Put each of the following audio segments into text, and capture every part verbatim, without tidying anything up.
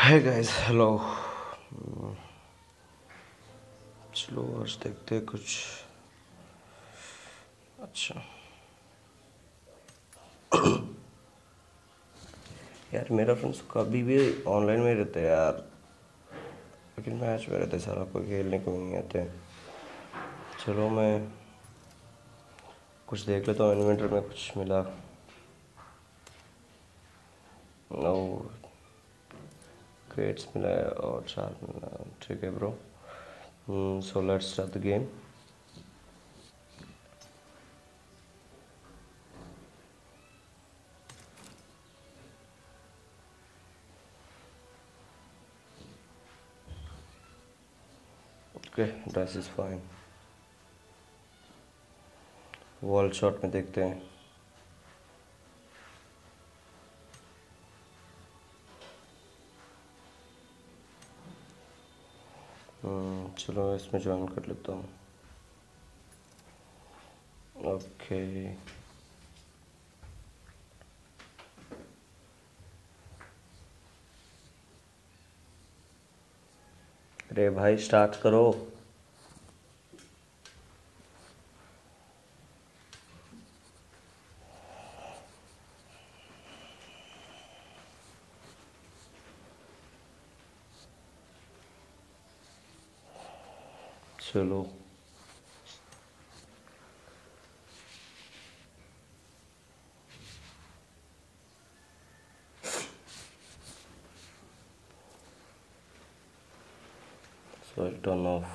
Hi guys, hello. चलो आज देखते हैं कुछ अच्छा। यार मेरा फ्रेंड्स कभी भी ऑनलाइन में रहते हैं यार, लेकिन मैच में रहते सारा, कोई खेलने को नहीं आते। चलो मैं कुछ देख लेता हूँ, इन्वेंटर में कुछ मिला। नो क्रेट्स मिला है और चार मिला। ठीक है bro. So let's start the game. Okay, dress is fine. Wall shot में देखते हैं। हम्म, चलो इसमें ज्वाइन कर लेता हूँ। ओके अरे भाई स्टार्ट करो। चलो सो आई टर्न ऑफ।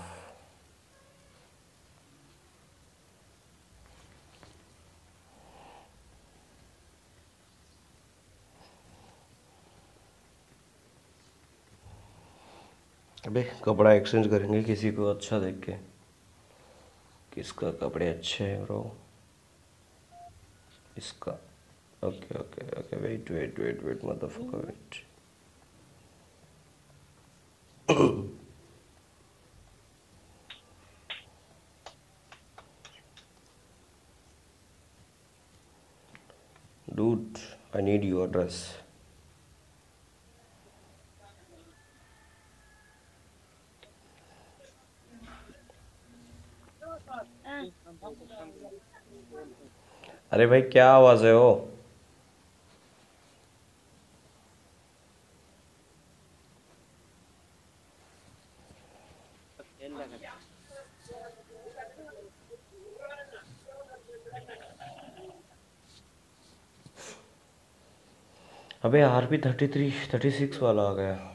अबे कपड़ा एक्सचेंज करेंगे किसी को अच्छा देख के। किसका कपड़े अच्छे हैं ब्रो? इसका। Okay okay okay, wait wait wait wait motherfucker wait. Dude, I need your dress. अरे भाई क्या आवाज़ है वो? अबे R P thirty three thirty six वाला आ गया।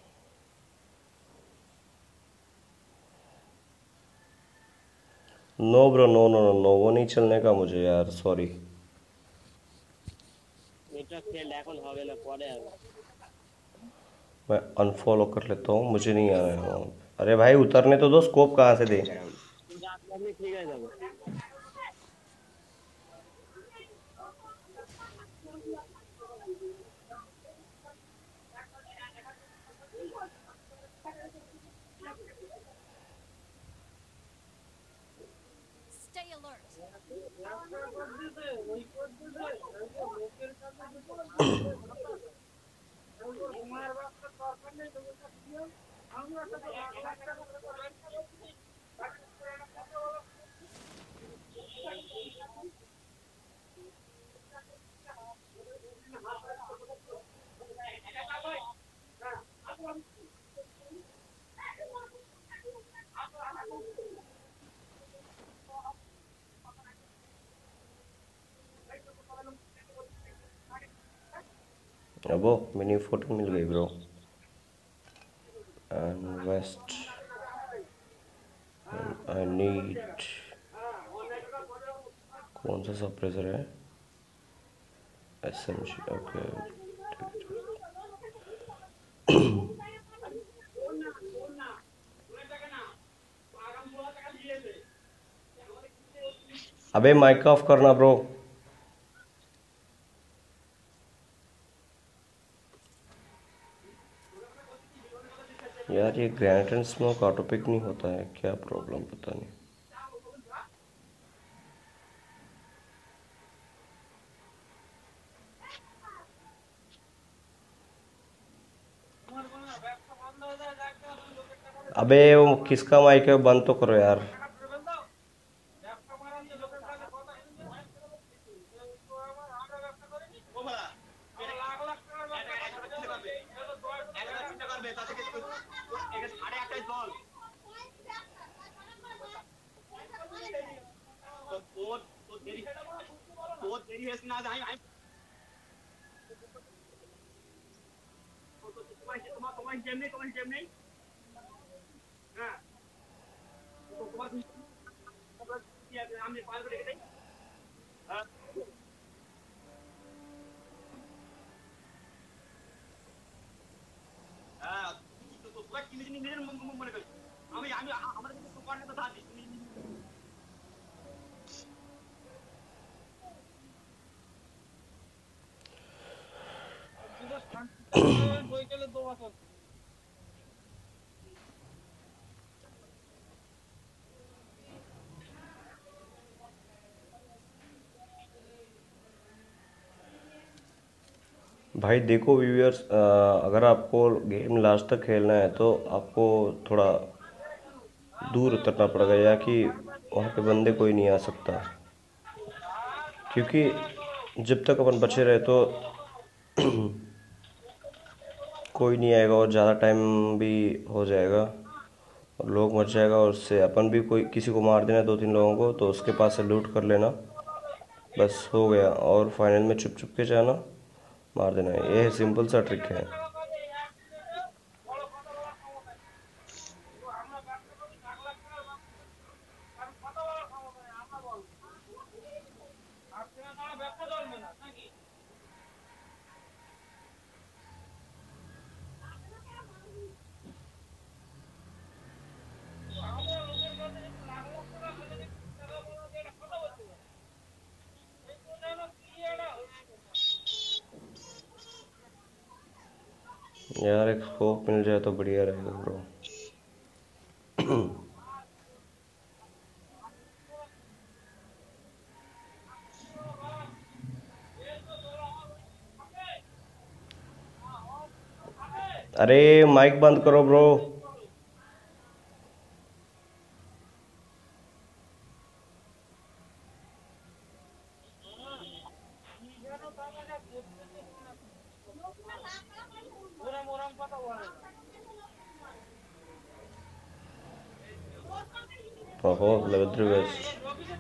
No bro, no no no no, वो नहीं चलने का मुझे यार, सॉरी। मैं अनफॉलो कर लेता हूँ, मुझे नहीं आना है वहाँ पे। अरे भाई उतरने तो दो, स्कोप कहाँ से दे? Stay alert. अब वो मिनी फोर्टीन मिल गई bro. And vest I need. कौन सा सप्रेसर है? S M G, okay. अबे माइक ऑफ करना ब्रो। यार ये grenade and smoke auto pick नहीं होता है, क्या प्रॉब्लम पता नहीं। अबे वो किसका माइक है, बंद तो करो यार। भाई देखो व्यूअर्स, अगर आपको गेम लास्ट तक खेलना है तो आपको थोड़ा दूर उतरना पड़ेगा, या कि वहाँ पे बंदे कोई नहीं आ सकता, क्योंकि जब तक अपन बचे रहे तो कोई नहीं आएगा और ज़्यादा टाइम भी हो जाएगा और लोग मर जाएगा, और उससे अपन भी कोई किसी को मार देना, दो तीन लोगों को, तो उसके पास से लूट कर लेना, बस हो गया। और फाइनल में चुप चुप के जाना, मार देना। ये है, सिंपल सा ट्रिक है। यार एक स्कोप मिल जाए तो बढ़िया रहेगा ब्रो। अरे माइक बंद करो ब्रो। ओहो, लेवल थ्री वेस्ट।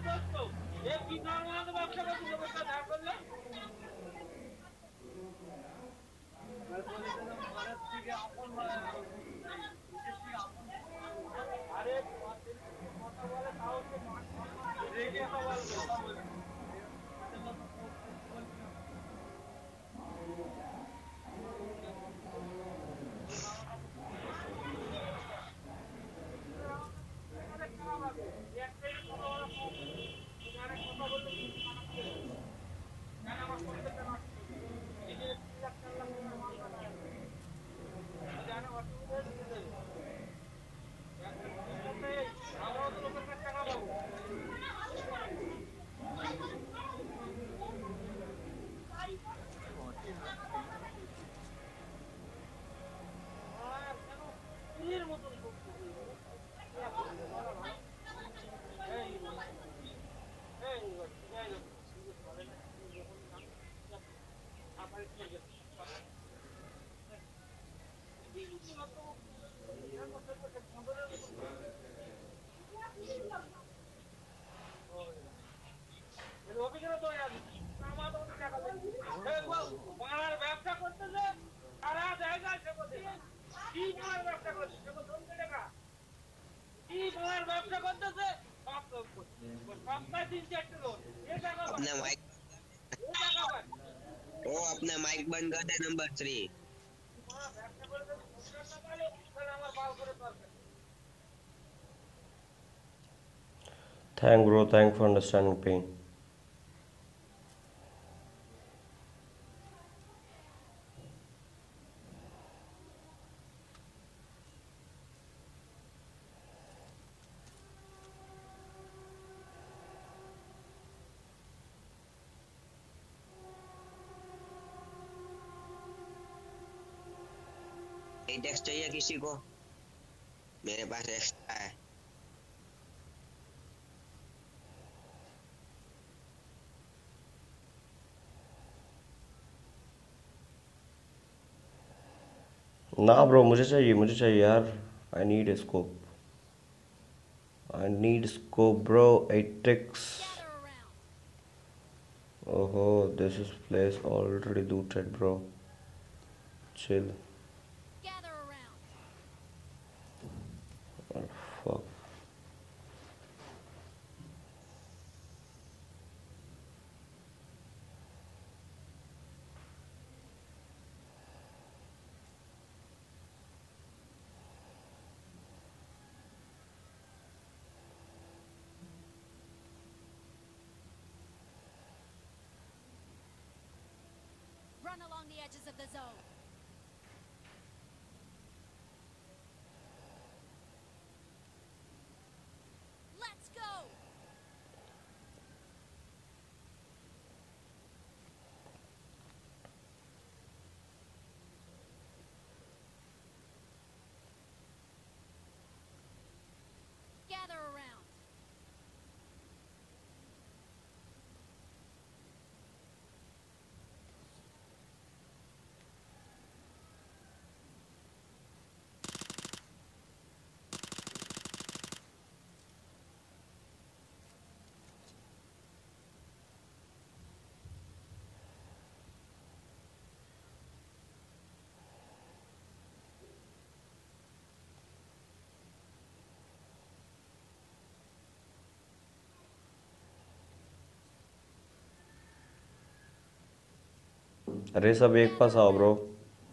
अपने माइक ओ अपने माइक बंद कर दे number three. Thank bro, thank for understanding pain. Text चाहिए किसी को? मेरे पास एक्स्ट्रा है। ना ब्रो, मुझे चाहिए, मुझे चाहिए यार। I need scope, I need scope bro. एट्रिक्स। Gather around. ओहो, this is place already looted bro. Chill. Gather around. Fuck. Run along the edges of the zone. Let's go. Gather around. अरे सब एक Gather पास आओ bro. around.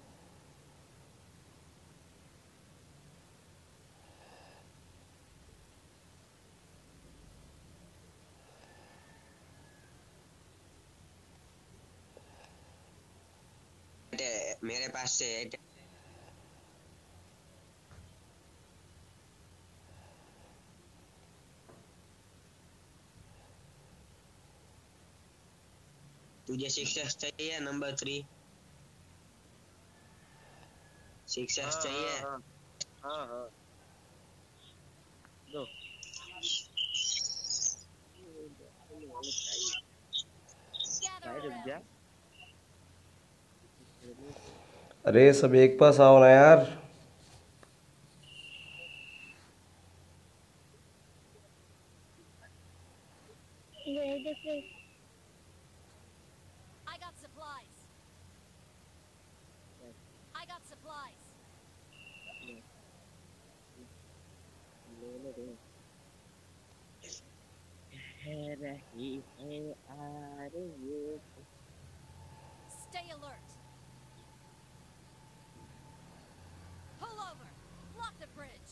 मेरे पास से एट- तुझे सिक्स एक्स चाहिए नंबर थ्री? सिक्स एक्स हाँ चाहिए? हाँ हाँ हाँ हाँ दो Gather भाई रुक जा। around. अरे सब एक पास आओ ना यार। I got supplies. I got supplies. है रही है आ रही है। Stay alert. Pull over. Block the bridge.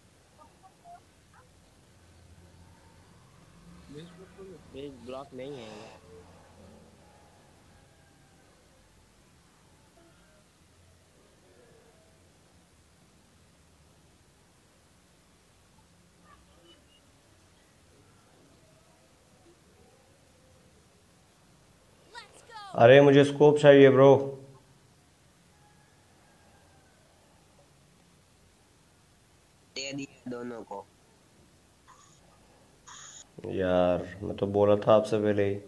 Page block नहीं है यार। Let's go. अरे मुझे स्कोप चाहिए ब्रो। दे दिया दोनों को। यार मैं तो बोला था आपसे पहले ही।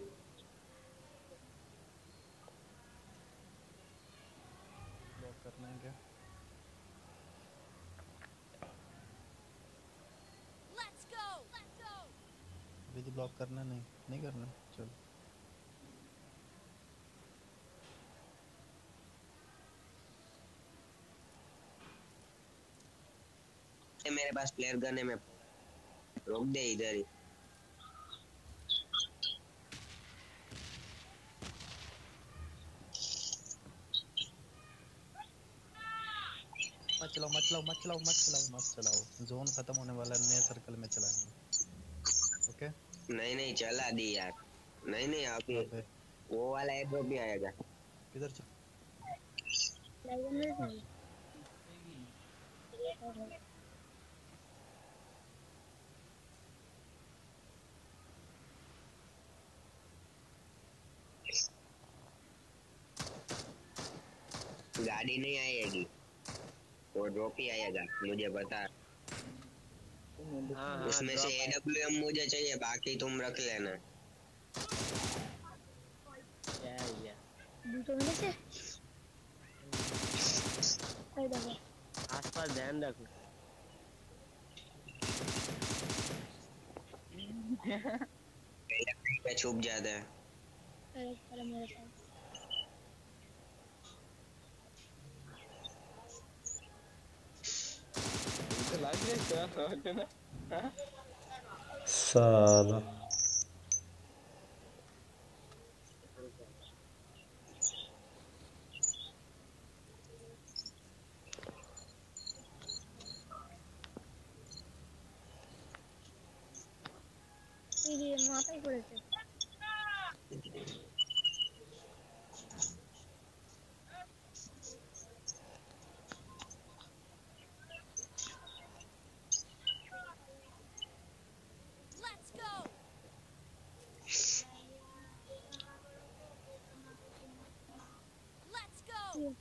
ब्लॉक करना है क्या? Let's go. Let's go. अभी तो ब्लॉक करना नहीं नहीं करना, चलो। ये मेरे पास फ्लेयर गन है, मैं रोक दे इधर ही। मत चलाओ मत चलाओ मत चलाओ मत चलाओ मत चलाओ, जोन खत्म होने वाला है, नए सर्कल में चलाएंगे। ओके। नहीं नहीं चला दी यार। नहीं नहीं अभी अबे वो वाला एड्रॉप भी आएगा। किधर चल? गाड़ी नहीं आएगी, वो ड्रॉप ही आएगा, मुझे पता। हाँ हाँ उसमें से ड्रॉप है। एडब्ल्यूएम मुझे चाहिए, बाकी तुम रख लेना। क्या है ये? बूटों में से अरे देखो आसपास ध्यान रखो। पहले कहीं पे छुप जाता है। अरे अरे मेरे साथ तो लग रहा है ना। साला ये माता ही पड़े थे। Let's go! Let's go! ये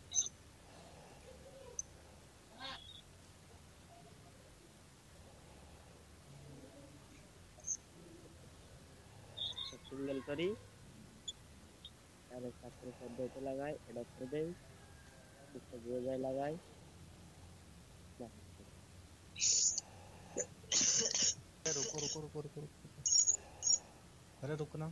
सिंगल करी अरे छात्र शब्द तो लगाए एडॉप्टर दे इसको गोजा लगाए अरे रुको रुको रुको रुको रुको। अरे रुकना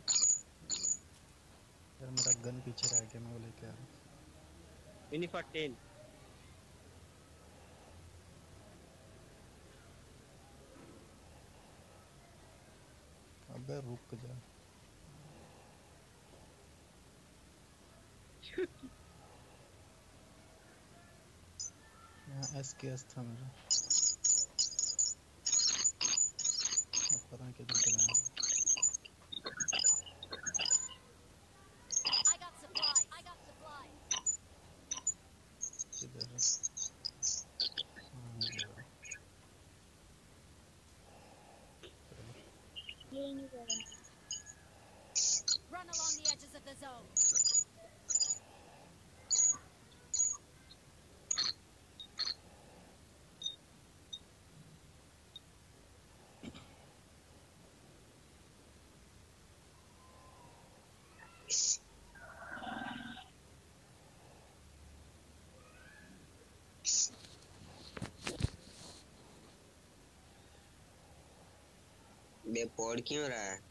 यार, मेरा गन पीछे रह गया, मैं वो लेके आ रहा हूँ। मिनी टेन अबे रुक जा। यहाँ एस के एस था मेरा, अब पता नहीं किधर चला गया। I got supplies. I got supplies. किधर है? हाँ, मिल गया। ये नहीं कर रहा। Run along the edges of the zone. बे फोड़ क्यों रहा है?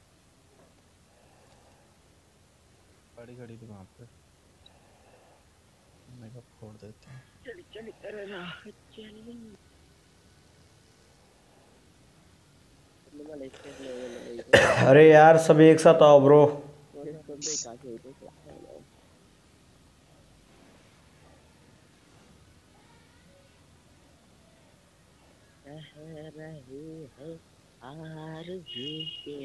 गाड़ी खड़ी थी वहाँ पे, मैं कहा फोड़ देते हैं। चल चल अरे ना चल वाले स्टेज में अरे यार सब एक साथ आओ ब्रो। वो तो देखा के तो कह रही है आरज़ू के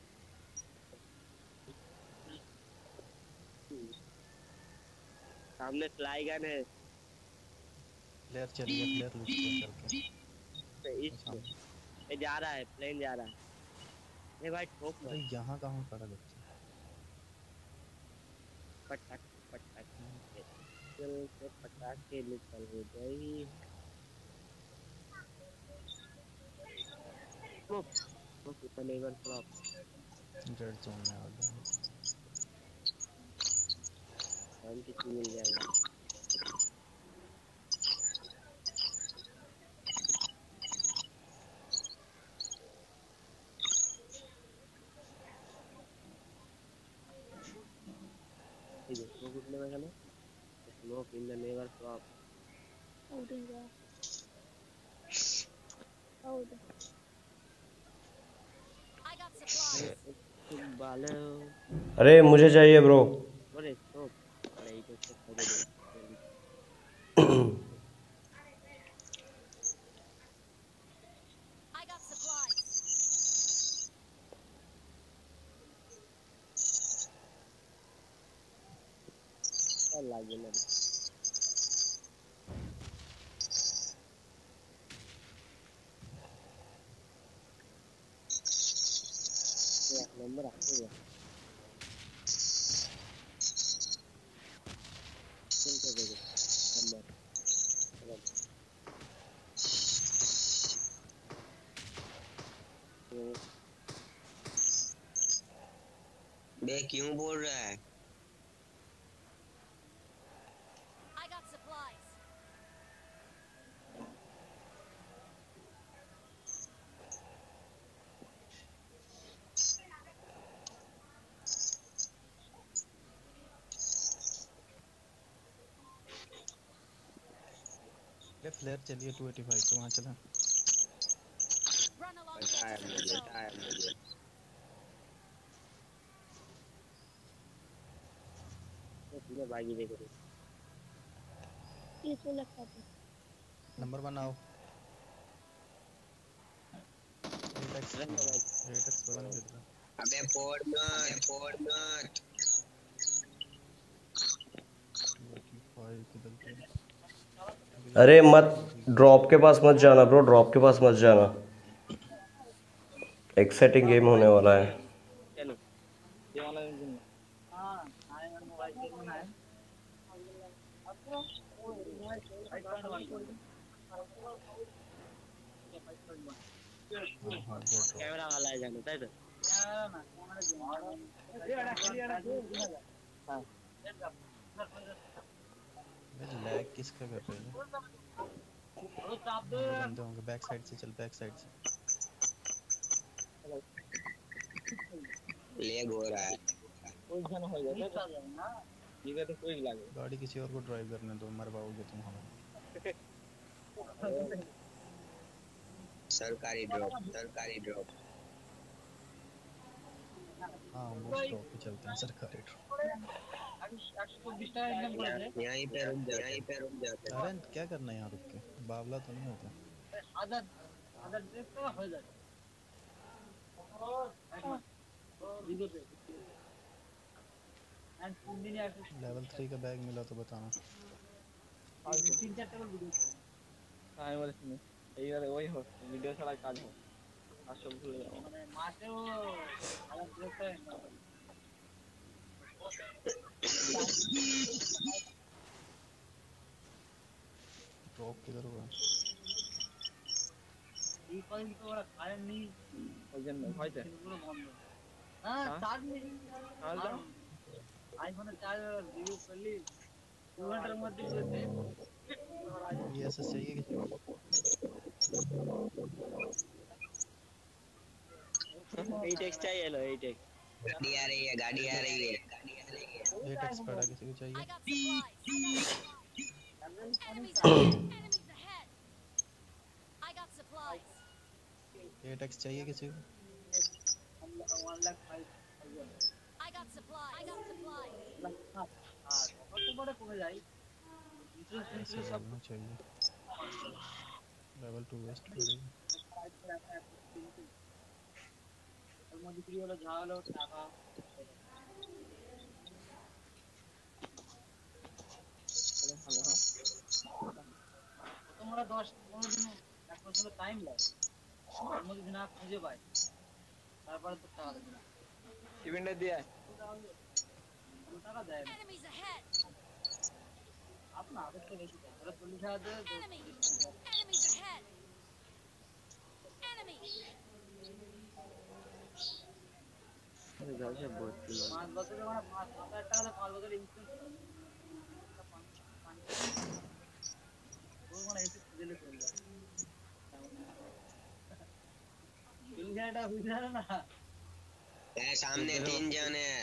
सामने फ्लाई गन है प्लेयर चल गया, प्लेयर लूट गया चल के। पे इसमें ये जा रहा है प्लेन जा रहा है ये भाई ठोक अरे मत यहाँ कहाँ खड़ा बच्चा? पटाख पटाख चल से पटाखे निकल गई वो वो कितना लेवल फ्लॉप रेड जोन में आ गया। हम किसी मिल जाएगा ठीक है वो कितने में चलो smoke in the never flop out हो गया। आउट। I got supplies. बालो अरे मुझे चाहिए ब्रो। अरे स्टॉप अरे ये तो खड़े दे I got supplies. चल लागे ना एक नंबर आते हैं चल के देखो नंबर बे क्यों बोल रहा है? I got supplies. अरे फ्लेयर चलिए टू एटी फाइव तो वहाँ चला। Run along the पता है edges of the मुझे, zone. पता है मुझे। ये पूरा बागी देख रहे इसमें लगता था नंबर वन आओ। एट एक्स रन का भाई। एट एक्स पता नहीं कितना। अबे फोड़ मत, फोड़ मत। टू एटी फाइव किधर पे? अरे मत, ड्रॉप के पास मत जाना ब्रो, ड्रॉप के पास मत जाना। एक्साइटिंग गेम होने वाला है। चलो ये वाला इंजन हां आए हम मोबाइल से बनाए हाँ हाँ गेट ड्रॉप। कैमरा वाला है जानो ताई तो कैमरा ना कैमरा हां भाई लैग किसका कर रहे हैं? वो चाप दो दो बंदे होंगे। बैक साइड से चल, बैक साइड से। लेग हो रहा है। कोई जन हो जाता है ना ये तो कोई लागे गाड़ी किसी और को ड्राइव करने दो, मर पाओगे तुम हमें। सरकारी ड्रॉप, सरकारी ड्रॉप। हाँ वो ड्रॉप पे चलते हैं, सरकारी ड्रॉप। यहीं पे रुक जा, यहीं पे रुक जा। अरे क्या करना है यहाँ रुक के? बावला तो नहीं होता। आदत आदत देख तो हो जाए वीडियो पे एंड तीन दिन यार लेवल थ्री का बैग मिला तो बताना। तीन चार टेबल वीडियो हां बोले सुनो এই বারে ওই হোক ভিডিও ছাড়া কাজ হয় আর সব ভুলে যাও মানে মাঠেও আলাদা দেখতে না ड्रॉप किधर हुआ? এই কয়েন তো ওরা খায় নি ওই জন্য হয়তো পুরো বন্ধ হ্যাঁ চার্জ নেই তাহলে আইফোনে চার্জ রিভিউ করলি दो ঘন্টার মধ্যে বলতে ये ऐसा चाहिए कि एट एक्स चाहिए लो एट एक्स गाड़ी आ रही है, गाड़ी आ रही है, गाड़ी आ रही है। एट एक्स पड़ा किसी को I चाहिए? got supplies. Enemies ahead. Enemies ahead. I got supplies. Eight X चाहिए किसी को? One lakh five I got supplies. I got supplies. हां কত বড় কমে যায় ऐसे लेवल चाहिए। लेवल टू वेस्ट पड़ेगा। ওর মধ্যে কি হলো যা হলো টাকা হ্যালো তোমরা দশ পনেরো দিন এক বছর টাইম লাগে ওর মধ্যে না খুঁজে পাই তারপরে তো টাকা দেবে ইভেন্টে দিয়ে টাকা দেয় না Enemies ahead. আপনা আদেশ তো বেশি দেয় ওরা চল্লিশ হাজার দেয় Enemy. Enemies ahead. Enemy. পাঁচ বছরে মানে পাঁচ হাজার টাকা পাঁচ বছরের ইন্স্যুরেন্স মানে এসে দিলে চলে যায় চল্লিশ হাজার টাকা বুঝতে পারে না ए, सामने तीन जन है।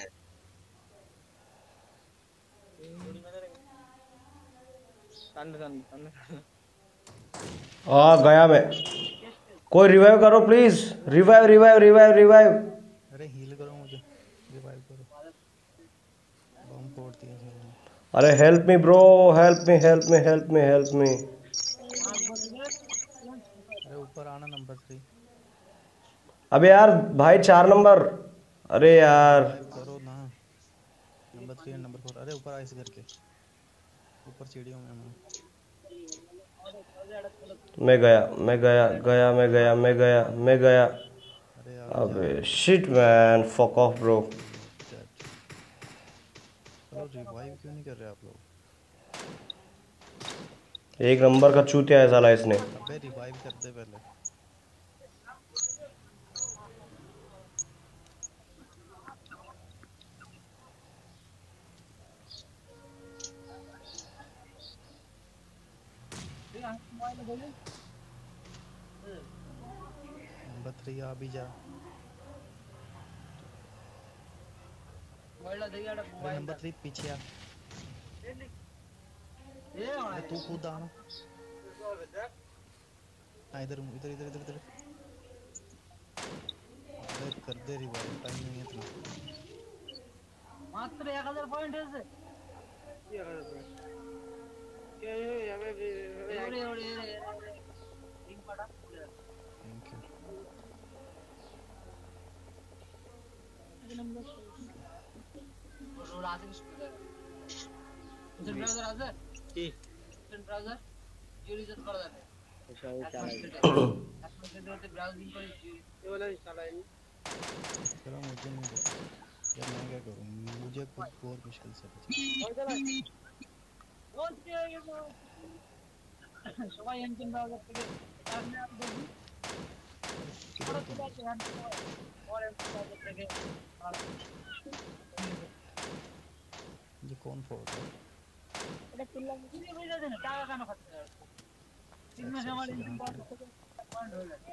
आ गया मैं। कोई रिवाइव करो please, revive revive revive revive. अरे हील करो मुझे, रिवाइव करो। बम फोड़ दिया सर। अरे help me bro, help me help me help me help me. अरे ऊपर आना नंबर थ्री। अबे यार भाई चार नंबर, अरे यार रिवाइव करो ना। Number three and number four. अरे ऊपर आइस करके ऊपर सीढ़ियों में मैं मैं गया मैं गया गया मैं गया मैं गया मैं गया। अरे यार अबे shit man, fuck off bro. चलो रिवाइव क्यों नहीं कर रहे आप लोग? एक नंबर का चूतिया है साला इसने। अबे रिवाइव कर दे पहले। मोबाइल दे दे नंबर थ्री आ भी जा। मोबाइल दे यार अरे मोबाइल नंबर थ्री पीछे आ। अरे तू कूद आना। हाँ इधर हूँ, इधर इधर इधर इधर। अबे कर दे रिवाइव, टाइम नहीं है इतना। मात्र एक हजार पॉइंट है से ये हजार पॉइंट क्या है हमें भी ओरे ओरे ओरे लिंक पड़ा थैंक यू। रोड आते सेंटर ब्राउज़र আছে কি সেন্টার ব্রাউজার জিও রিচার্জ করা যাবে আচ্ছা ওই চালাই এখন যদি ব্রাউজিং করে জিও ये वाला चालाएंगे चलो मुझे नहीं पता यार, मैं क्या करूँ, मुझे खुद बहुत मुश्किल से बचा। और चला ওকে সবাই এনজিন ব্রাউজার থেকে সামনে আর দেখি किधर और तुम? চলে আসে और एम ब्राउजर থেকে ये कौन फोर्ट है? এটা তুললাম কি বুঝা যায় না টাকা কেন খাচ্ছে তিন মাস আমার ইনকাম পয়েন্ট হয়ে গেছে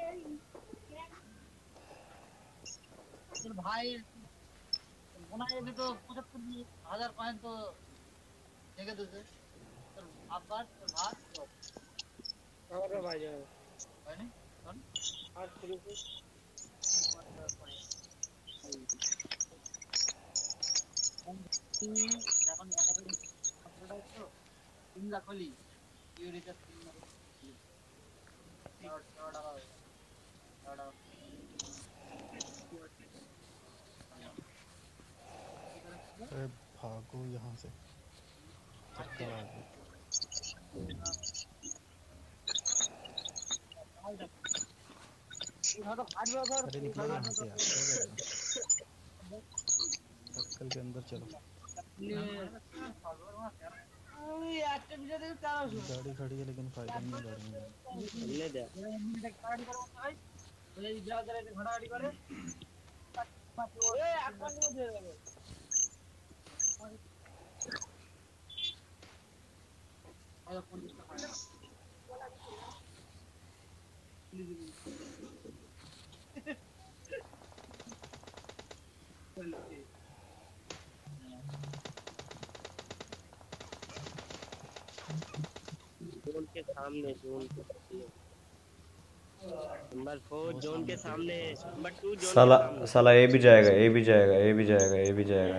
তোর ভাই ওনাকে भी तो পঁচাত্তর হাজার পয়েন্ট তো দেখে দিয়েছে তোর আব্বার তোর ভাত আমার ভাই যাবে হয় না কোন আর শুরু এখন এখন তো তিন লাখ হলি জিও রিচার্জ তিন লাখ अरे भागो यहाँ से, चक्कर आ गया। अरे निकलो यहाँ से यार, क्या कर रहे हो? सर्कल के अंदर चलो। गाड़ी खड़ी है लेकिन फायदा नहीं गाड़ी में। ले दे गाड़ी करो भाई ये ब्राउजर है घोड़ा गाड़ी करे ए अपन नहीं दे देंगे और पुलिस का जोन के सामने जोन के नंबर फोर जोन के सामने नंबर टू जोन साला साला ये भी जाएगा, ये भी जाएगा, ये भी जाएगा, ये भी जाएगा।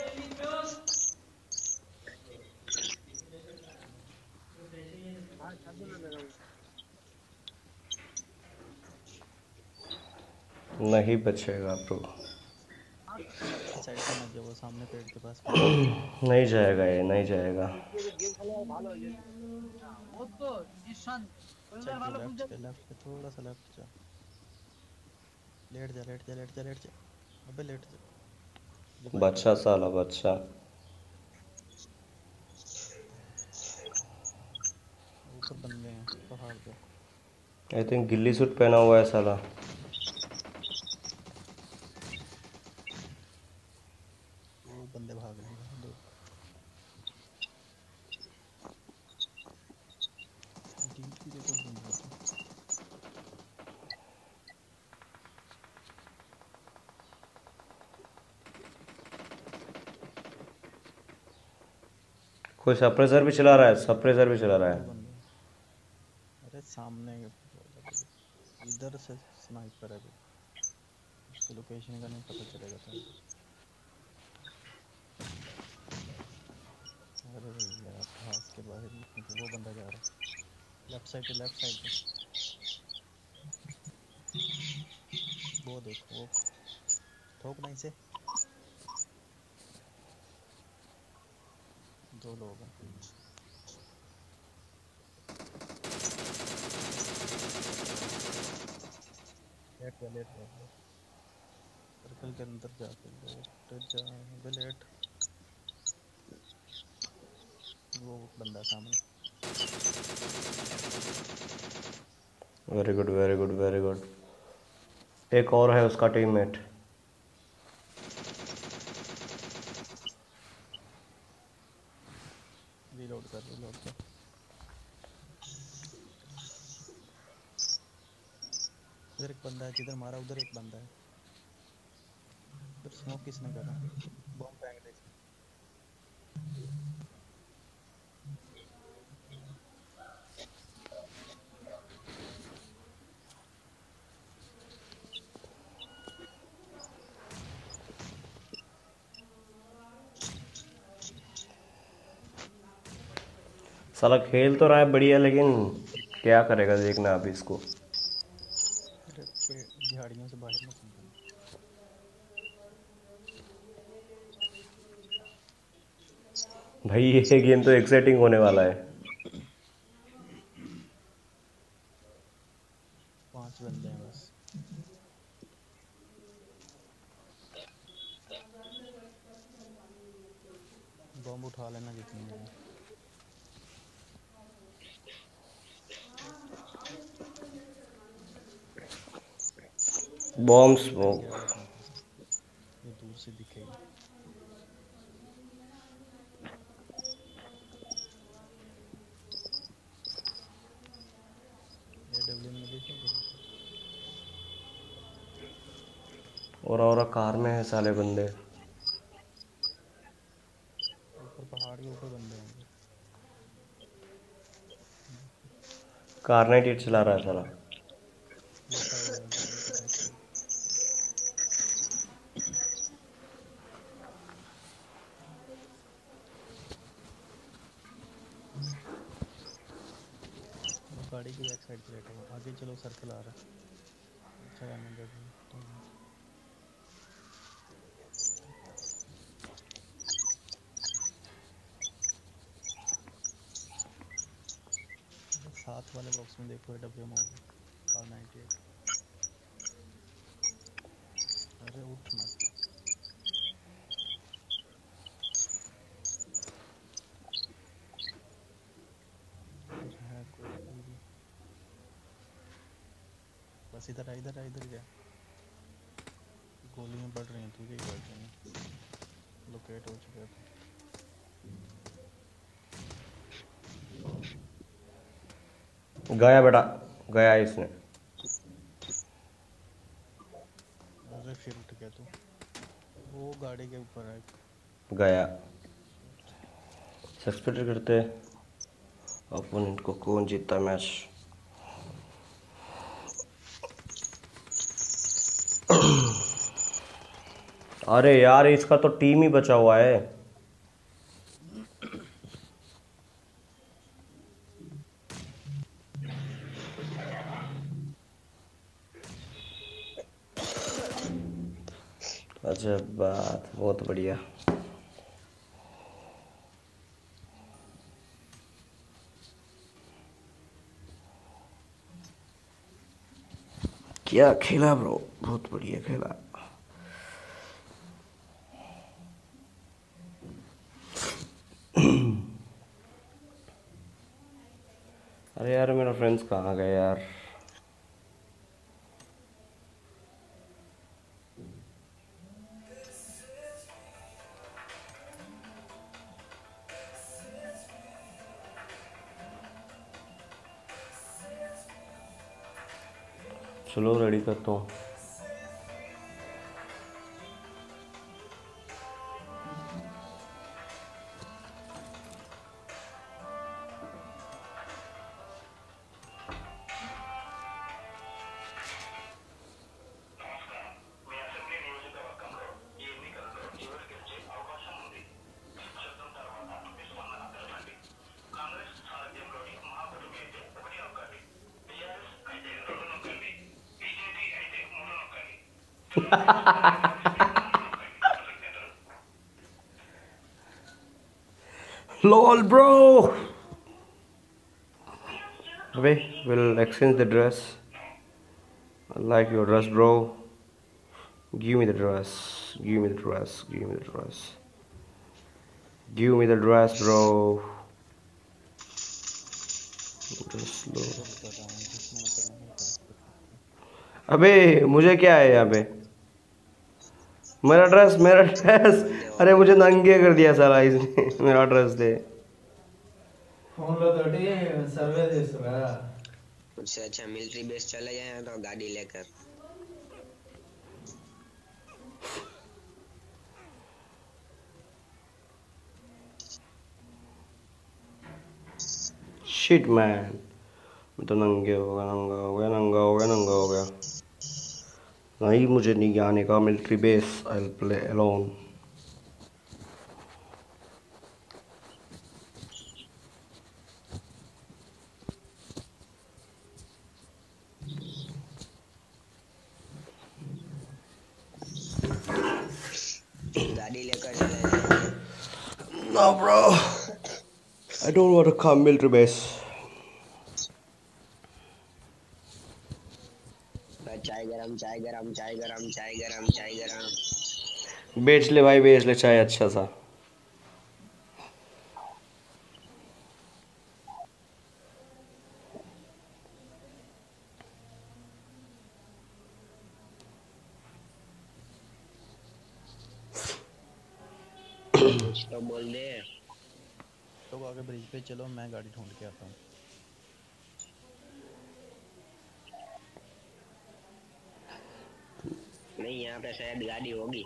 नहीं बचेगा ब्रो। साइड पे मत जाओ, वो सामने पेड़ के पास। नहीं जाएगा, ये नहीं जाएगा। वो तो निशान लेफ्ट पे लेफ्ट पे थोड़ा सा लेफ्ट जा। लेट जा लेट जा लेट जा लेट जा। अबे लेट जा। बच्चा साला बच्चा। ऊपर बंदे हैं पहाड़ पे। आई थिंक गिल्ली सूट पहना हुआ है साला। वो बंदे भाग रहे हैं दो। डीपी देखो बंदे। कोई सप्रेसर भी चला रहा है, सप्रेसर भी चला रहा है। अरे सामने इधर से स्नाइपर है, उसकी लोकेशन का नहीं पता चलेगा था। अरे यार घास के बाहर वो बंदा जा रहा है लेफ्ट साइड पे, लेफ्ट साइड पे वो देखो, वो ठोक नहीं से दो लोग हैं। लेट जा लेट जा सर्कल के अंदर जाके लेट जा लेट। वो बंदा सामने। Very good very good very good. एक और है उसका टीममेट। रीलोड कर रीलोड कर। इधर एक बंदा है, जिधर मारा उधर एक बंदा है। उधर स्मोक किसने करा? बॉम्ब फेंक दे इसमें। साला खेल तो रहा है बढ़िया, लेकिन क्या करेगा देखना अभी इसको। अरे पे झाड़ियों से बाहर मत निकल। भाई ये गेम तो एक्साइटिंग होने वाला है। पांच बंदे हैं बस। बॉम्ब उठा लेना जितनी जल्दी। बॉम्ब इधर की स्मोक। आवाज मत दे, ये दूर से दिखेगी। एडब्ल्यू में देखा किसी को? और और कार में है साले बंदे। ऊपर पहाड़ के ऊपर बंदे होंगे। कार नाइट एट चला रहा है साला। लेटा हुआ है गाड़ी के बैक साइड। वो गाड़ी की बैक साइड पे लेटा हुआ। आगे चलो, सर्कल आ रहा है। अच्छा रहने दे तुम। साथ वाले बॉक्स में देखो, डब्ल्यू में होगा कार नाइन्टी एट। अरे उठ मत। इधर है कोई कोई भी। बस इधर आ, इधर आ, इधर जा। गोलियां बढ़ रही हैं, तुझे ही बढ़ रही हैं। लोकेट हो चुका है। गया बेटा, गया इसने। अरे फिर उठ गया तू। वो गाड़ी के ऊपर है। गया। सस्पेक्ट करते अपोनेंट को कौन जीतता मैच। अरे यार इसका तो टीम ही बचा हुआ है। अच्छा बात, बहुत बढ़िया। क्या खेला ब्रो, बहुत बढ़िया खेला। अरे यार मेरा फ्रेंड्स कहाँ गए यार। चलो रेडी करता हूँ। Lol, bro. Okay, we'll exchange the dress. I like your dress, bro. Give me the dress. Give me the dress. Give me the dress. Give me the dress, bro. Dress लो। चल कर रहा हूँ, जिसमें उतरना है उतर सकते। अबे मुझे क्या है यहाँ पे? मेरा ड्रेस, मेरा ड्रेस। अरे मुझे नंगे कर दिया साला इसने। मेरा ड्रेस दे। ఫోన్లో తోటి సర్వే చేస్తున్నా उससे अच्छा मिलिट्री बेस चले जाए तो गाड़ी लेकर। शिट मैन, मैं तो नंगे हो गया, नंगा हो गया, नंगा हो गया, नंगा हो गया। नहीं, मुझे नहीं आने का military base, I will play alone. गाड़ी लेकर चले जाएंगे। No bro, I don't want to come military base. चाय गरम, चाय गरम, चाय गरम, चाय गरम, चाय गरम। बेच ले भाई, बेच ले चाय अच्छा सा। कुछ तो बोल दे। तो आगे ब्रिज पे चलो, मैं गाड़ी ढूंढ के आता हूँ। नहीं, यहाँ पे शायद गाड़ी होगी।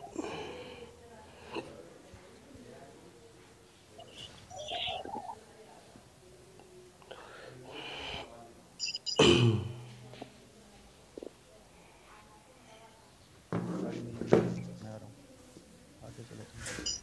गाड़ी मिल गई, मैं आ रहा हूँ, आगे चलो तुम।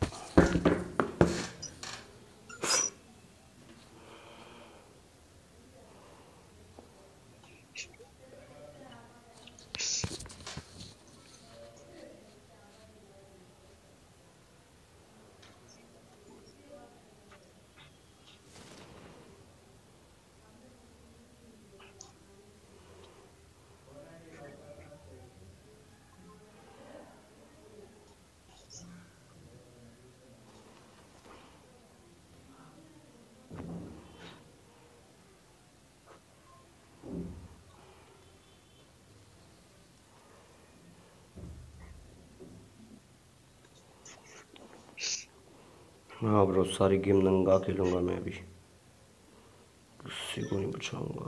हाँ ब्रो, सारी गेम नंगा खेलूंगा मैं भी, किसी को नहीं बचाऊंगा।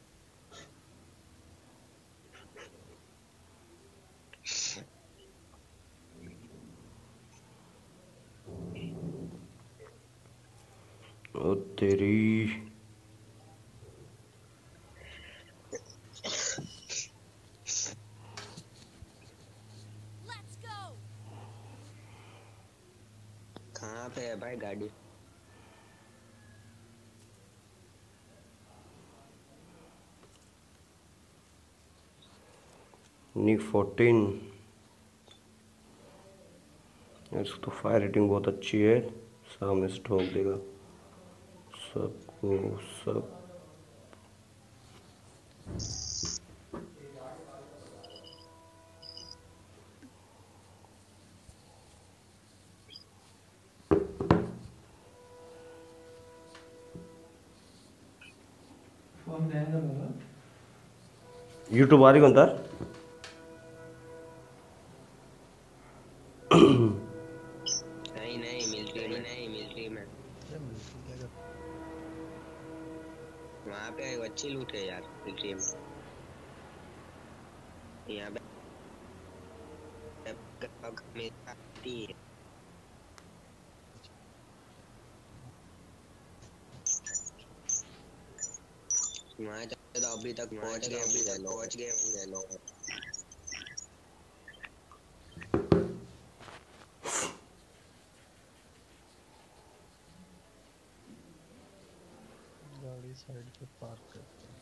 ओ तेरी, Let's go. कहाँ पे है भाई गाड़ी? निक फोर्टीन, इसकी तो फायर रेटिंग बहुत अच्छी है, सामने से ठोक देगा सबको सब। यूट्यूब आ रही कौन था? नहीं नहीं, मिलिट्री में नहीं, मिलिट्री में। क्या मिलिट्री क्या कर? वहाँ पे अच्छी लूट है यार मिलिट्री में। यहाँ पे मिलती है। वहाँ तो अभी तक पहुँच गए अभी तक पहुँच गए होंगे लोग। गाड़ी साइड पे पार्क करते हैं।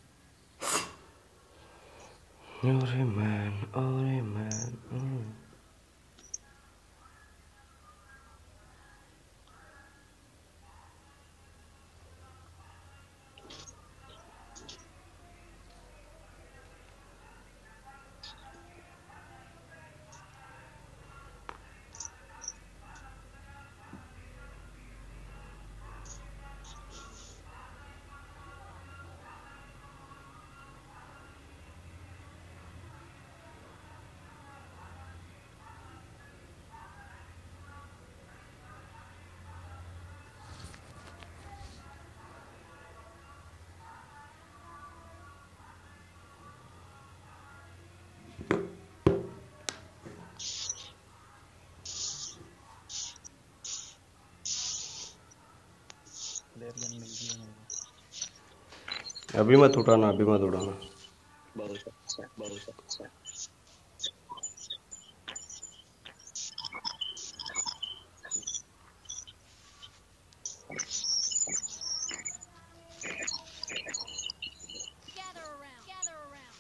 अरे मैन, अरे मैन, फ्लेयर गन मिल गई है मेरे को। अभी मत उठाना, अभी मत उठाना। बहुत अच्छा, बहुत अच्छा। Gather around. Gather around.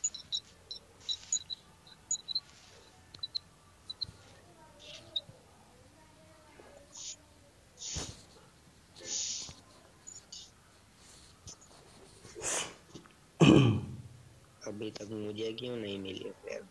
अभी तक मुझे क्यों नहीं मिली प्लेयर?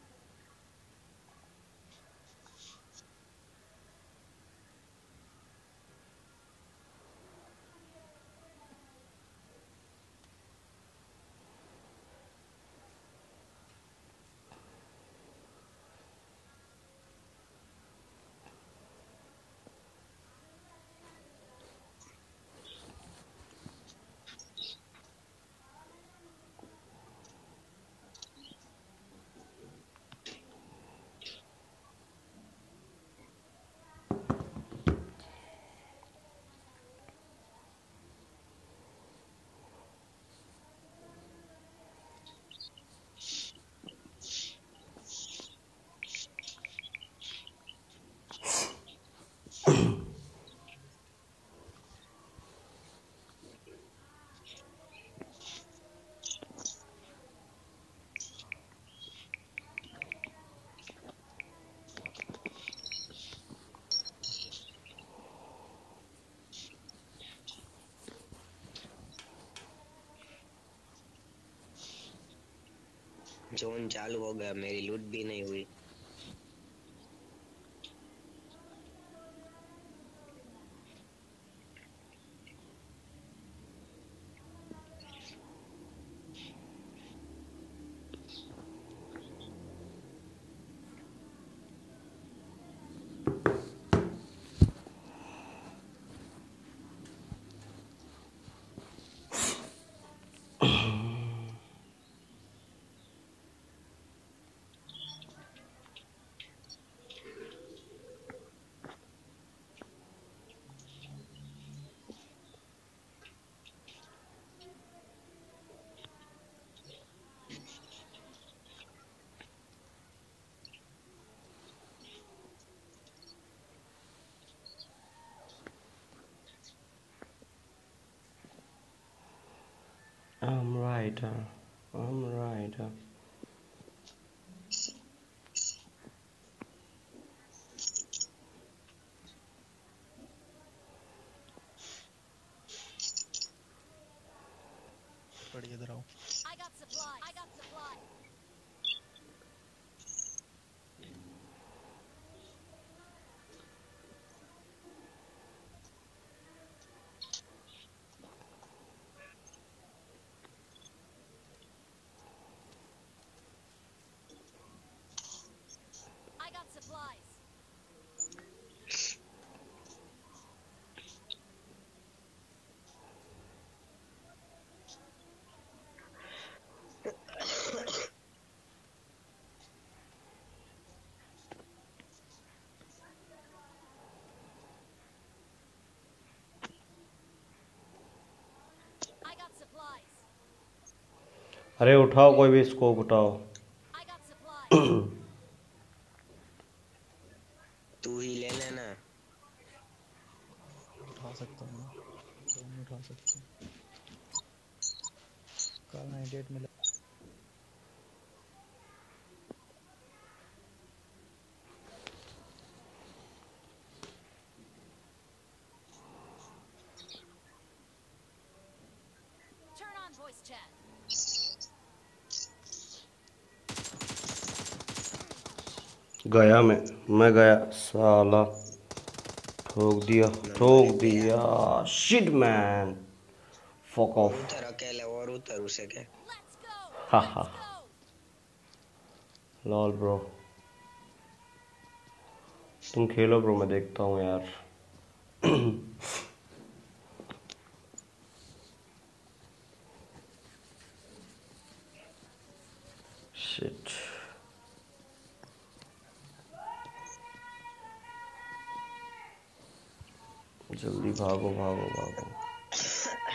जोन चालू हो गया, मेरी लूट भी नहीं हुई। I'm right, huh? I'm right, huh? पड़ी इधर आओ। I got supplies. I got supplies. I got supplies. I got supplies. अरे उठाओ, कोई भी स्कोप उठाओ। I got supplies. तू ही ले लेना। उठा सकता हूँ ना, क्यों नहीं उठा सकता। कल नाइन्टी एट मिला। Turn on voice chat. गया मैं मैं गया साला, ठोक दिया मैं ठोक मर गया। दिया। शिट मैन, फक और ऑफ। उतर अकेले, और उतर उसे के। Let's go. हा Let's हा, go. Lol bro. तुम खेलो ब्रो, मैं देखता हूँ यार। शिट, जल्दी भागो भागो भागो।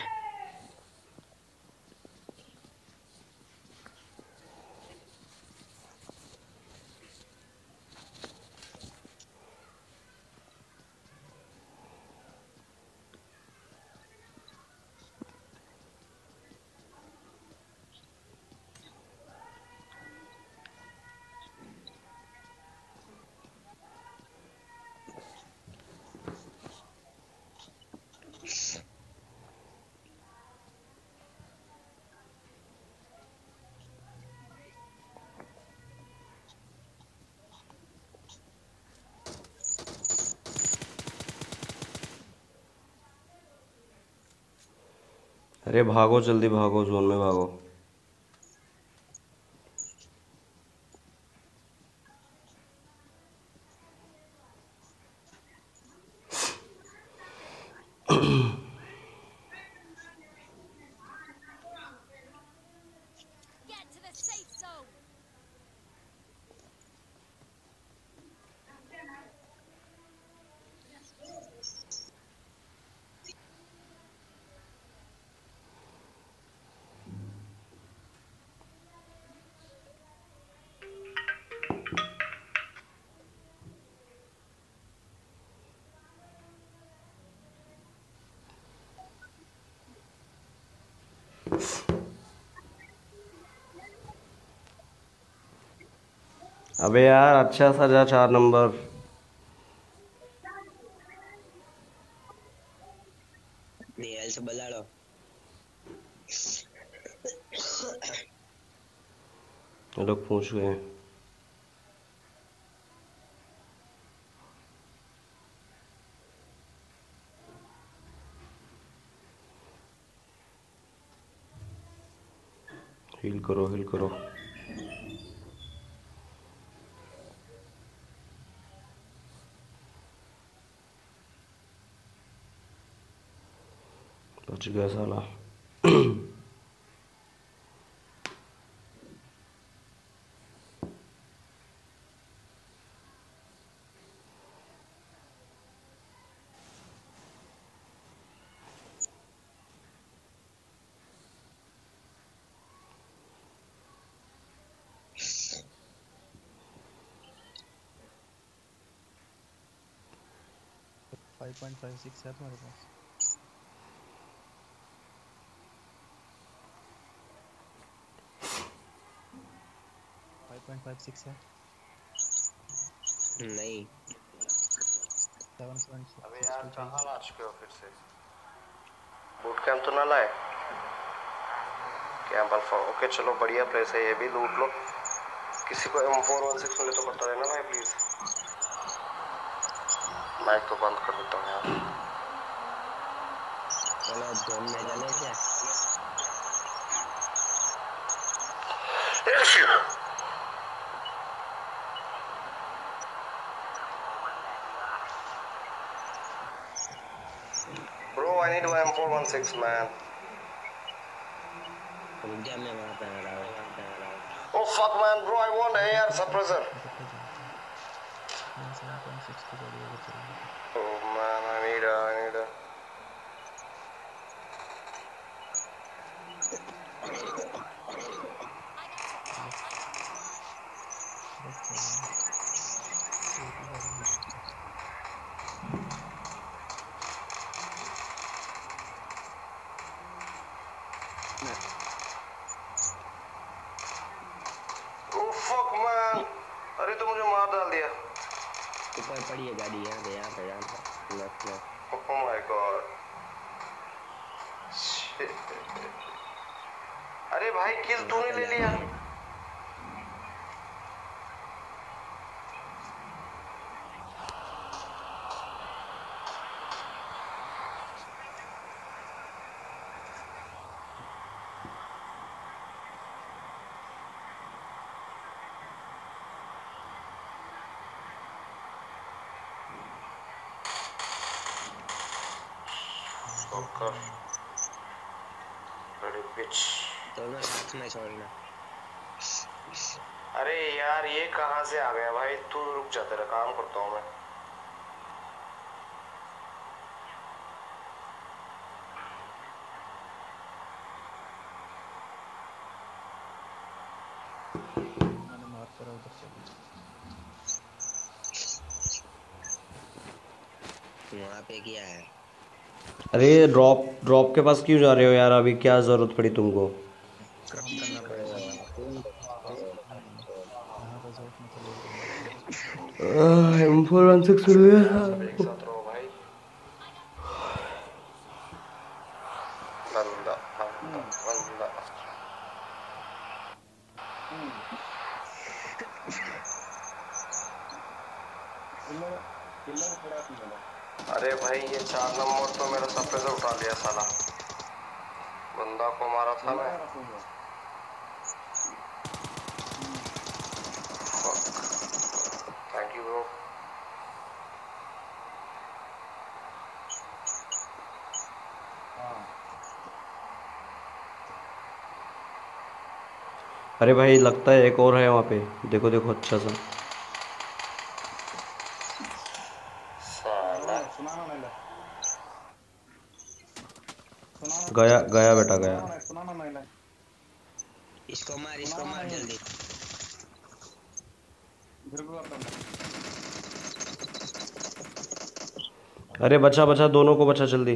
अरे भागो, जल्दी भागो, जोन में भागो। Get to the safe zone. अबे यार, अच्छा सा जा चार नंबर। निहाल से बलाड़ो। ये लोग पूछ गए। हील करो, हील करो। बच गया साला। फाइव पॉइंट फाइव सिक्स है तुम्हारे पास? फाइव पॉइंट फाइव सिक्स है? नहीं। सेवन पॉइंट सिक्स अबे टू यार, चाहिए। कहाँ ला चुके हो फिर से? बूट कैंप तो ना लाए? कैंप अल्फा, ओके चलो, बढ़िया प्लेस है, ये भी लूट लो। किसी को एम फोर वन सिक्स मिले तो बता देना भाई प्लीज। माइक तो बंद कर देता हूँ यार। चलो जोन में चले क्या? Bro, I need M four one six man. रुक जा, मैं वहाँ पे आ रहा हूँ, वहाँ पे आ रहा हूँ। Oh fuck man, bro, I want A R suppressor. रुको जाते हैं। मैं सेवन पॉइंट सिक्स की गाड़ी अगर चाहिए तो। Oh man, I need a, I need a. बस चाहिए। एक ही गाड़ी में जाते हैं। Oh fuck man, अरे तो मुझे मार डाल दिया। ऊपर पड़ी है गाड़ी, यहाँ पे, यहाँ पे, यहाँ पे, लेफ्ट में। Oh my god. Shit. अरे भाई, किल तूने ले लिया। Fucker. Bloody bitch. दोनों साथ में छोड़ना। अरे यार, ये कहाँ से आ गया भाई? तू रुक जा, तेरा काम करता हूँ मैं। मैंने मार करा उधर से। वहाँ पे क्या है? अरे ड्रॉप ड्रॉप के पास क्यों जा रहे हो यार? अभी क्या जरूरत पड़ी तुमको? काम करना पड़ेगा। यहाँ रिजॉर्ट में तो ले लूँगा। एम फोर वन सिक्स मिल गया। एक साथ रहो भाई। बंदा बंदा बंदा। अरे भाई, ये चार नंबर तो मेरा सप्रेसर उठा लिया साला। बंदा को मारा था मैं। Thank you bro. अरे भाई लगता है एक और है वहाँ पे, देखो देखो अच्छा सा। साला गया गया बेटा गया। इसको मार, इसको मार जल्दी। अरे बचा बचा, दोनों को बचा जल्दी।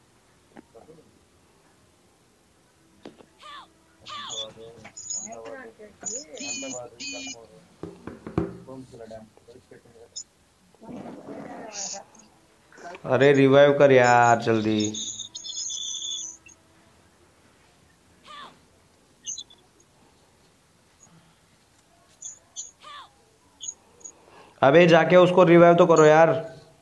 अरे रिवाइव कर यार जल्दी। अबे जाके उसको रिवाइव तो करो यार।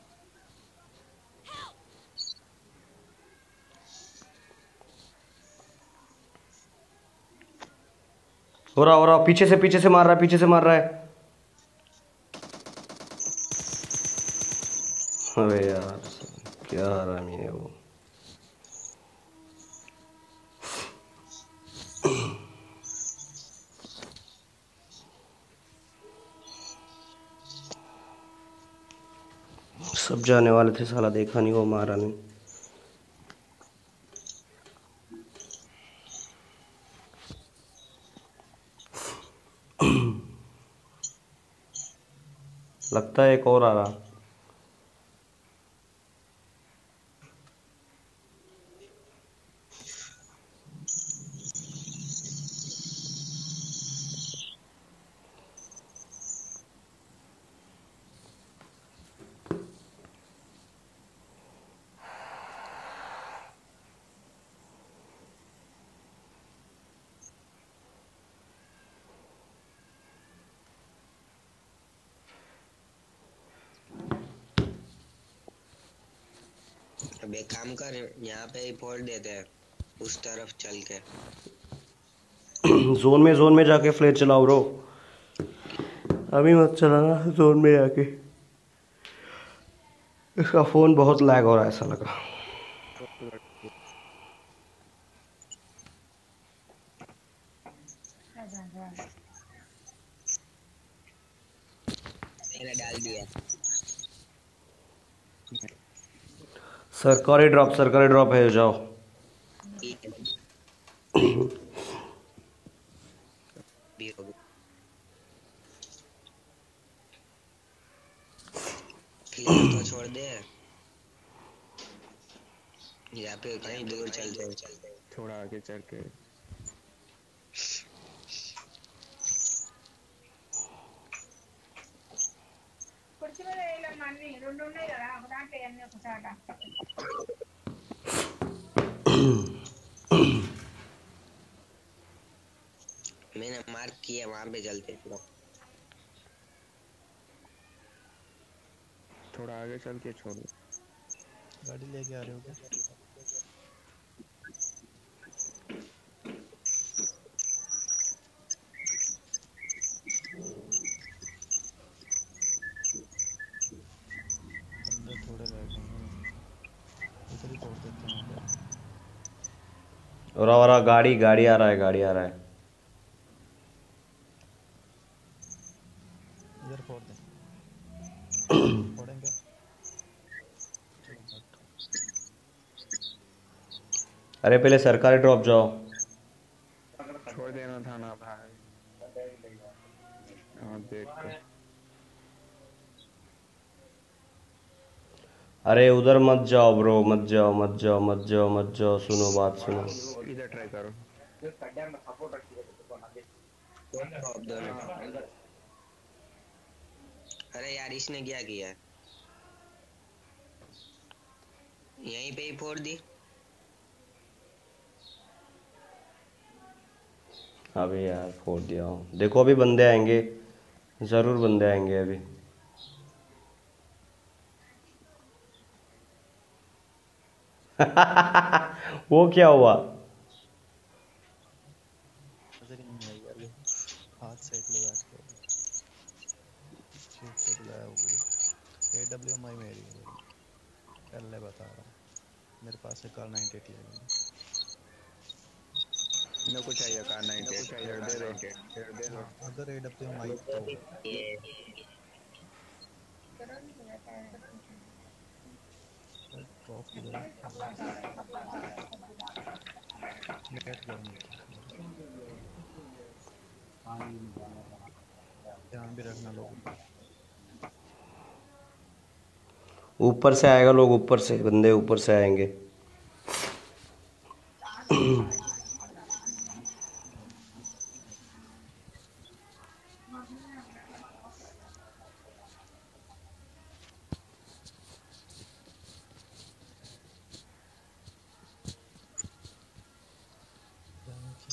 हो रहा हो रहा, पीछे से पीछे से मार रहा है, पीछे से मार रहा है। अबे यार क्या हरामी है वो। सब जाने वाले थे, साला देखा नहीं, वो मारा नहीं। लगता है एक और आ रहा। अब एक काम कर, यहाँ पे ही फोड़ देते हैं, उस तरफ चल के। जोन में जोन में जाके फ्लेयर चलाओ ब्रो, अभी मत चलाना जोन में जाके। इसका फोन बहुत लैग हो रहा है ऐसा लगा। मैंने डाल दिया। सरकारी ड्रॉप सरकारी ड्रॉप है, जाओ। ठीक है, भी हो गया। फ्लेयर तो छोड़ दे, या फिर कहीं दूर चलते हैं। थोड़ा आगे चल के। मैंने मार्क किया, वहां पे चलते हैं। थोड़ा आगे चल के छोड़ दो। गाड़ी लेके आ रहे हो क्या? बंदे थोड़े रह गए हैं, इधर ही तोड़ देते हैं वहाँ पे। और और गाड़ी गाड़ी आ रहा है, गाड़ी आ रहा है। इधर फोड़ दे। फोड़ेंगे। चलो हट। अरे पहले सरकारी ड्रॉप जाओ। छोड़ देना था ना भाई। हाँ देख कर। अरे उधर मत जाओ ब्रो, मत जाओ मत जाओ मत जाओ मत जाओ, सुनो बात सुनो। इधर ट्राई करो। दोनों। अरे यार इसने क्या किया, यहीं पे ही फोड़ दी। अभी यार फोड़ दिया हूँ, देखो अभी बंदे आएंगे, जरूर बंदे आएंगे अभी। वो क्या हुआ? डब्ल्यू एम आई मेरी है भाई, पहले बता रहा हूँ। मेरे पास है कार नाइनटी एट इलेवन। मेरे को चाहिए कार नाइनटी एट, फिर दे दो, फिर दे दो। अगर ए डब्ल्यू एम आई मुझे तो भी चाहिए। ड्रॉप किधर है? लेट जाओ नीचे, ध्यान भी रखना लोगों का। ऊपर से आएगा, लोग ऊपर से, बंदे ऊपर से आएंगे। क्या नीचे?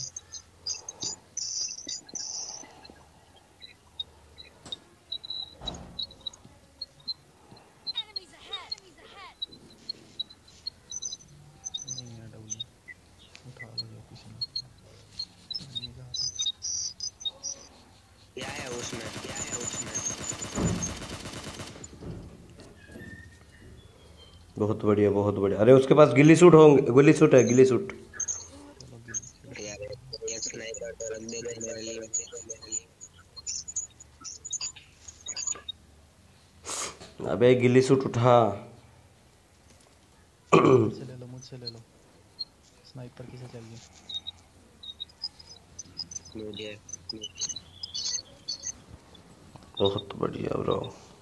Enemies ahead! Enemies ahead! नहीं है डब्ल्यू, उठा लो जो किसी ने उठाया। मैं नहीं जा रहा। क्या है उसमें, क्या है उसमें? बहुत बढ़िया, बहुत बढ़िया। अरे उसके पास गिल्ली सूट होंगे, गिल्ली सूट है, गिल्ली सूट। चलो गिल्ली सूट यार लेते एक स्नाइपर तो रख दे दो मेरे लिए, रख दे दो मेरे लिए। अबे गिल्ली सूट उठा। हैं। मुझसे ले लो, मुझसे ले लो। स्नाइपर किसे चाहिए? मुझे बहुत बढ़िया ब्रो।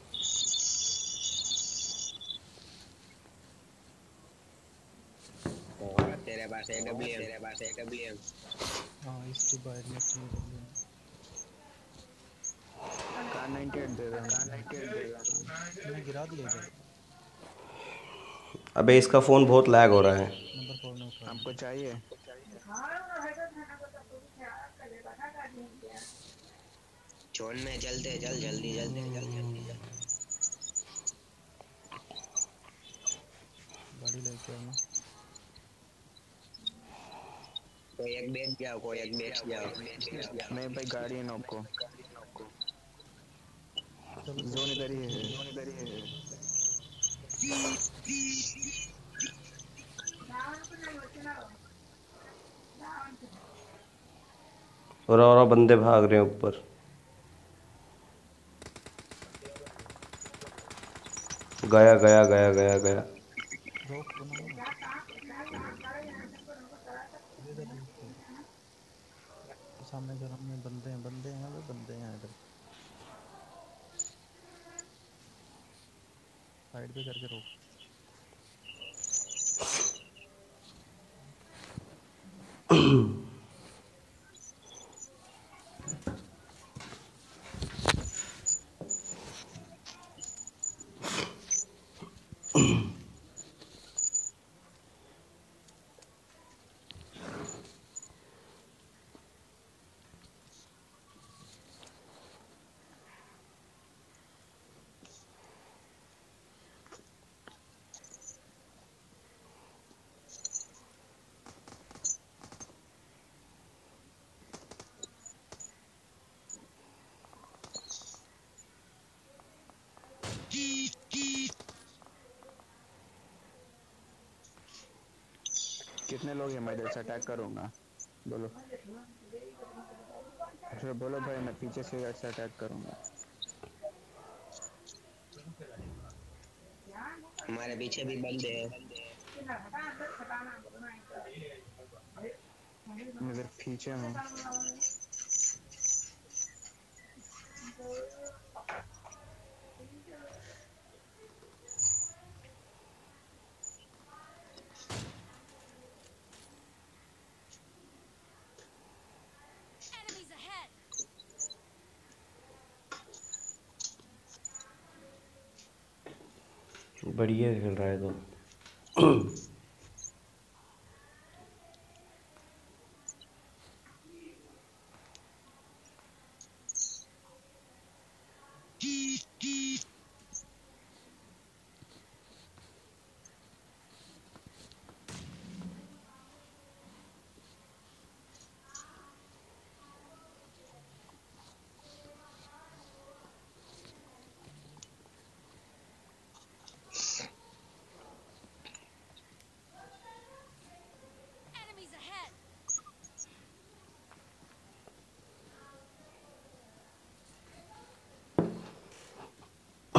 और तेरे पास है डब्ल्यू, तेरे पास है डब्ल्यू। हाँ इसके बाहर में चाहिए W M. Kar ninety eight दे दो, कार नाइनटी एट दे दो। मैंने गिरा दिया इधर। अबे इसका फ़ोन बहुत लैग हो रहा है। नंबर फोर ने उठा आपको लिया। चाहिए? जोन में चलते, चल जल्दी जल्दी जल्दी जल्दी जल्दी। गाड़ी लेके आना। कोई एक बैठ जाओ, कोई एक बैठ जाओ। नहीं भाई, गाड़ी है नॉको। चलो जोन चलो इधर ही है, चलो। जोन इधर ही है। और और बंदे भाग रहे हैं ऊपर। गया गया गया गया गया। ड्रॉप बनाओ ना। ये इधर लूट के। सामने घर में बंदे हैं, बंदे हैं भाई, बंदे हैं इधर। साइड पे करके रोक। कितने लोग हैं? मैं इधर से अटैक करूंगा, बोलो। फिर बोलो भाई, मैं पीछे से इधर से अटैक करूंगा। हमारे पीछे भी बंदे हैं। मैं इधर पीछे हूँ। Enemies ahead! बढ़िया खेल रहा है तो।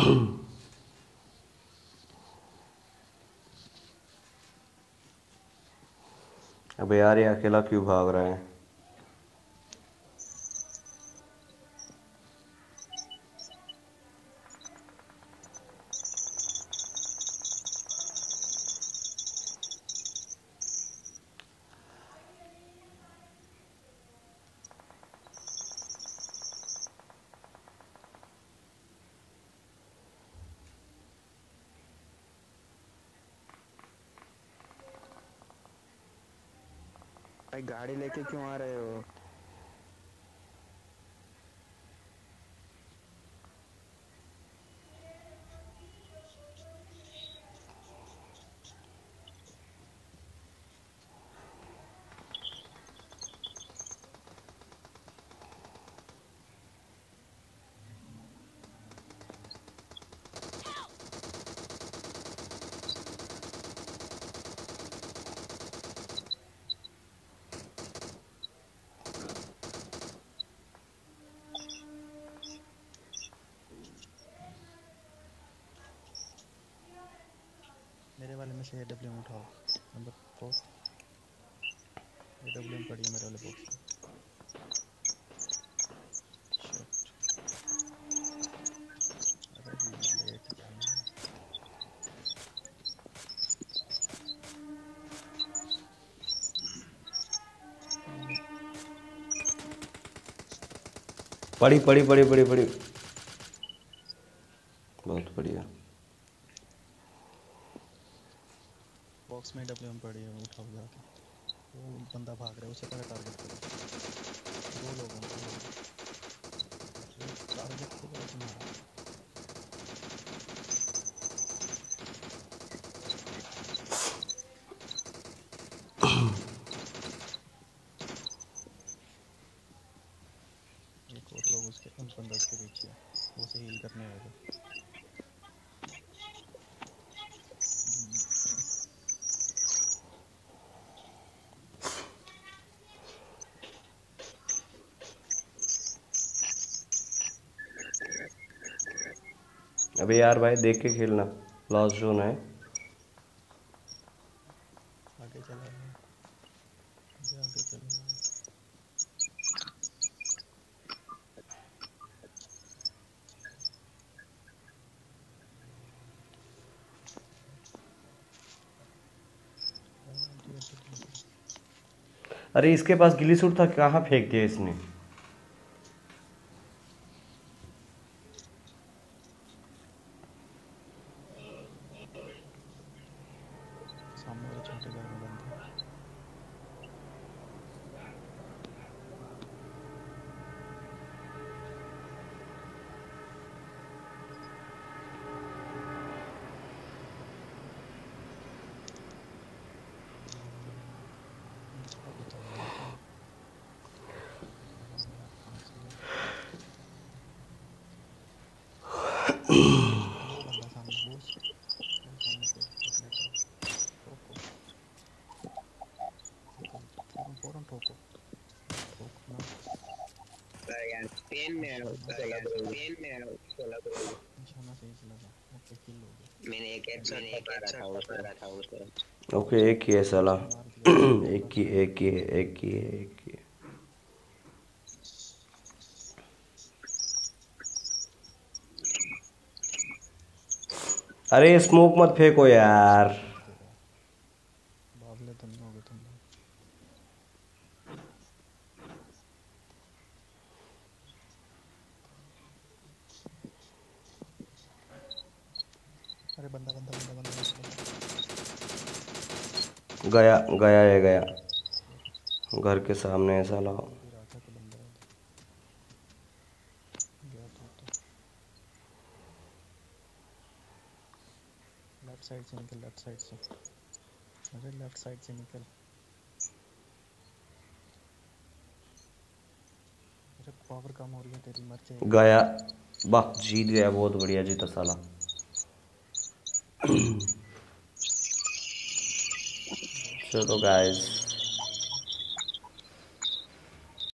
अबे यार ये अकेला क्यों भाग रहा है? भाई गाड़ी लेके क्यों आ रहे हो? मेरे वाले में से एडब्ल्यूएम उठाओ, नंबर फोर। एडब्ल्यूएम पड़ी है मेरे वाले बॉक्स में। शिट, अरे लेट गया। पड़ी पड़ी पड़ी पड़ी पड़ी, बहुत बढ़िया। बॉक्स में एडब्ल्यूएम पड़ी है, उठाओ जाके। वो बंदा भाग रहा है, उसे पहले टारगेट करो। दो लोग हैं, दो लोग। टारगेट करो तुम्हारा। एक और लोग उसके उस बंदा उसके पीछे है, वो उसे हील करने आएगा। अबे यार भाई देख के खेलना, लास्ट जोन है। आगे चला गया, आगे आगे चला गया। अरे इसके पास गिली सूट था, कहाँ फेंक दिया इसने? सामने वाले छोटे घर में बंद है। इसको बताओ यार, कहाँ से है? वो बंदा सामने, वो वो सामने पे एक लेटा है। ठोको, फौरन फौरन ठोको, ठोकना। यार पेन में पेन में सोलह करोड़ निशाना सही से लगा। ओके, किल हो गया। मैंने एक हेडशॉट मारा था उसको मारा था उसको ओके एक ही है साला। मार दिया उसने, एक ही एक ही है एक ही है एक ही है। अरे स्मोक मत फेंको यार। तेरा बावले तो नहीं होगे तुम लोग। अरे बंदा बंदा बंदा बंदा बंदा बंदा। गया गया है गया, Shit, घर के सामने है साला। बोल भी रहा था कि बंदा है। गया तू तो। लेफ्ट साइड से निकल, लेफ्ट साइड से। अरे लेफ्ट साइड से निकल। अरे पावर कम हो रही है तेरी, मर जाएगा। गया, वाह जीत गया, बहुत बढ़िया जीता साला। बहुत चलो बढ़िया गाइस। भाई।